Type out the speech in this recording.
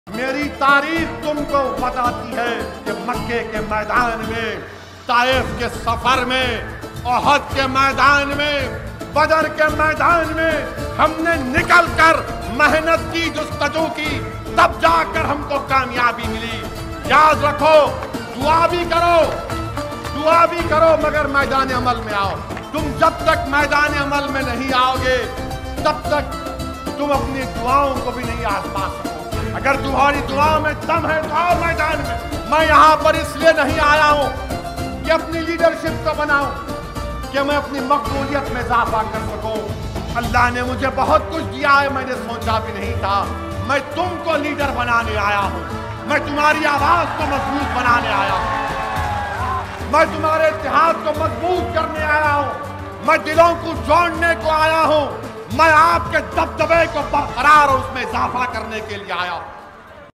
मेरी तारीख तुमको बताती है कि मक्के के मैदान में, ताइफ के सफर में, ओहद के मैदान में, बदर के मैदान में हमने निकलकर मेहनत की, जुस्तजू की, तब जाकर हमको कामयाबी मिली। याद रखो, दुआ भी करो मगर मैदान अमल में आओ। तुम जब तक मैदान अमल में नहीं आओगे तब तक तुम अपनी दुआओं को भी नहीं आजमा सकोगे। अगर तुम्हारी दुआ में दम है तो आओ मैदान में। मैं यहाँ पर इसलिए नहीं आया हूँ कि अपनी लीडरशिप को बनाऊं, कि मैं अपनी मकबूलियत में इजाफा कर सकूं। अल्लाह ने मुझे बहुत कुछ दिया है, मैंने सोचा भी नहीं था। मैं तुमको लीडर बनाने आया हूँ, मैं तुम्हारी आवाज को मजबूत बनाने आया हूँ, मैं तुम्हारे इतिहाद को मजबूत करने आया हूँ, मैं दिलों को जोड़ने को आया हूँ, मैं आपके दबदबे को बरकरार और उसमें इजाफा करने के लिए आया हूँ।